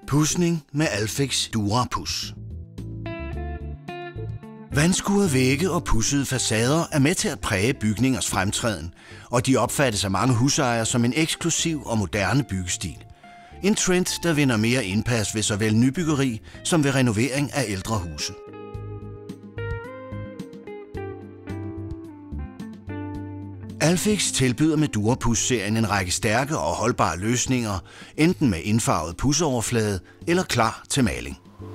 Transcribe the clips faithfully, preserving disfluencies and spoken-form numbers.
Pudsning med Alfex Durapus. Vandskurede vægge og pudsede facader er med til at præge bygningers fremtræden, og de opfattes af mange husejere som en eksklusiv og moderne byggestil. En trend, der vinder mere indpas ved såvel nybyggeri som ved renovering af ældre huse. Alfex tilbyder med Durapus-serien en række stærke og holdbare løsninger, enten med indfarvet pudseoverflade eller klar til maling.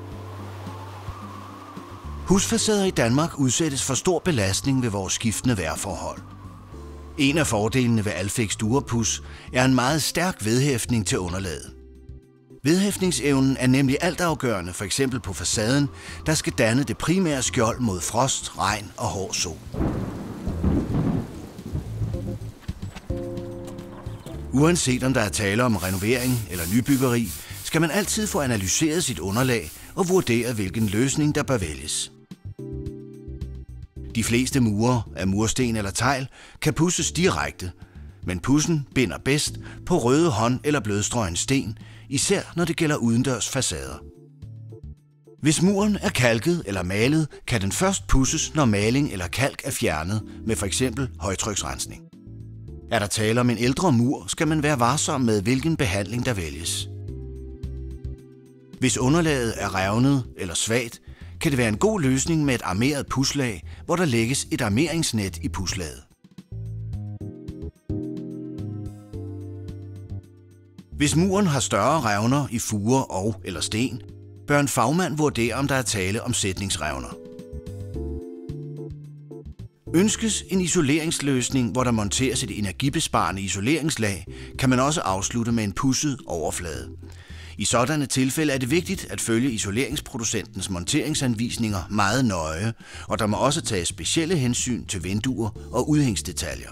Husfacader i Danmark udsættes for stor belastning ved vores skiftende vejrforhold. En af fordelene ved Alfex Durapus er en meget stærk vedhæftning til underlaget. Vedhæftningsevnen er nemlig altafgørende, for eksempel på facaden, der skal danne det primære skjold mod frost, regn og hård sol. Uanset om der er tale om renovering eller nybyggeri, skal man altid få analyseret sit underlag og vurdere, hvilken løsning der bør vælges. De fleste mure af mursten eller tegl kan pudses direkte, men pudsen binder bedst på røde hånd- eller blødstrøgen sten, især når det gælder udendørs facader. Hvis muren er kalket eller malet, kan den først pudses, når maling eller kalk er fjernet med f.eks. højtryksrensning. Er der tale om en ældre mur, skal man være varsom med, hvilken behandling der vælges. Hvis underlaget er revnet eller svagt, kan det være en god løsning med et armeret pudslag, hvor der lægges et armeringsnet i pudslaget. Hvis muren har større revner i fuger og eller sten, bør en fagmand vurdere, om der er tale om sætningsrevner. Ønskes en isoleringsløsning, hvor der monteres et energibesparende isoleringslag, kan man også afslutte med en pudset overflade. I sådanne tilfælde er det vigtigt at følge isoleringsproducentens monteringsanvisninger meget nøje, og der må også tages specielle hensyn til vinduer og udhængsdetaljer.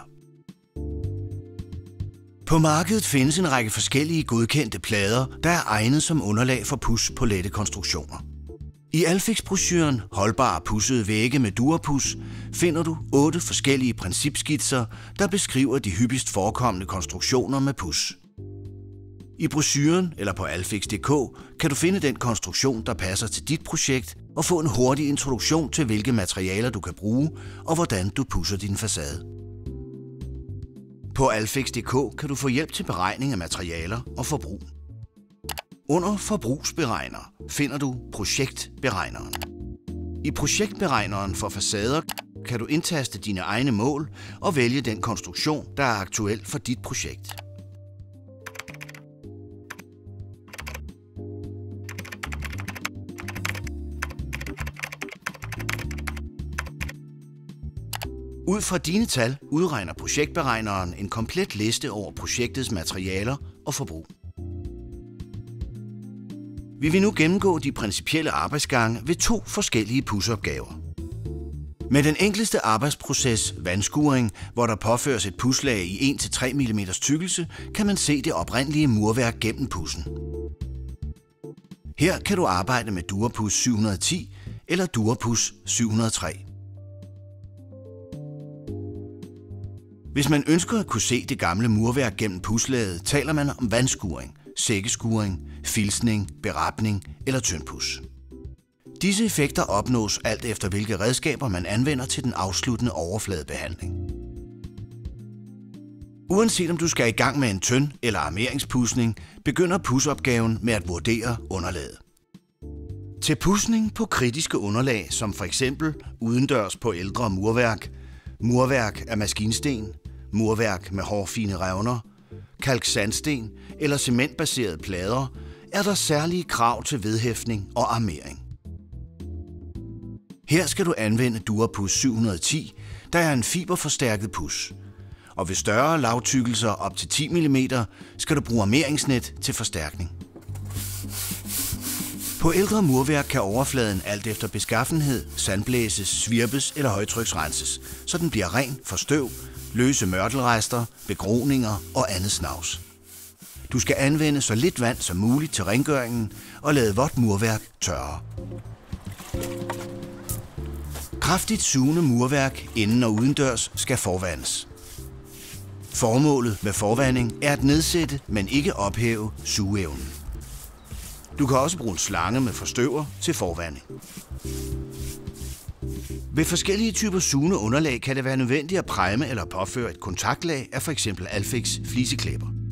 På markedet findes en række forskellige godkendte plader, der er egnet som underlag for puds på lette konstruktioner. I Alfex-brochuren Holdbare pudsede vægge med Durapus finder du otte forskellige principskitser, der beskriver de hyppigst forekommende konstruktioner med puds. I brochuren eller på alfex punktum d k kan du finde den konstruktion, der passer til dit projekt, og få en hurtig introduktion til, hvilke materialer du kan bruge og hvordan du pudser din facade. På alfex punktum d k kan du få hjælp til beregning af materialer og forbrug. Under Forbrugsberegner finder du Projektberegneren. I Projektberegneren for facader kan du indtaste dine egne mål og vælge den konstruktion, der er aktuel for dit projekt. Ud fra dine tal udregner Projektberegneren en komplet liste over projektets materialer og forbrug. Vi vil nu gennemgå de principielle arbejdsgange ved to forskellige pudsopgaver. Med den enkleste arbejdsproces, vandskuring, hvor der påføres et pudslag i en til tre millimeter tykkelse, kan man se det oprindelige murværk gennem pudsen. Her kan du arbejde med Durapus syv hundrede og ti eller Durapus syv hundrede og tre. Hvis man ønsker at kunne se det gamle murværk gennem pudslaget, taler man om vandskuring, sækkeskuring, filsning, berapning eller tyndpuds. Disse effekter opnås alt efter, hvilke redskaber man anvender til den afsluttende overfladebehandling. Uanset om du skal i gang med en tynd- eller armeringspudsning, begynder pudsopgaven med at vurdere underlaget. Til pudsning på kritiske underlag, som for eksempel udendørs på ældre murværk, murværk af maskinsten, murværk med hårfine revner, kalksandsten eller cementbaserede plader, er der særlige krav til vedhæftning og armering. Her skal du anvende Durapus syv hundrede og ti, der er en fiberforstærket puds. Og ved større lavtykkelser op til ti millimeter skal du bruge armeringsnet til forstærkning. På ældre murværk kan overfladen alt efter beskaffenhed sandblæses, svirpes eller højtryksrenses, så den bliver ren for støv, løse mørtelrester, begroninger og andet snavs. Du skal anvende så lidt vand som muligt til rengøringen og lade vådt murværk tørre. Kraftigt sugende murværk inden og udendørs skal forvandes. Formålet med forvanding er at nedsætte, men ikke ophæve sugeevnen. Du kan også bruge en slange med forstøver til forvandling. Ved forskellige typer sugende underlag kan det være nødvendigt at præme eller påføre et kontaktlag af f.eks. Alfex fliseklæber.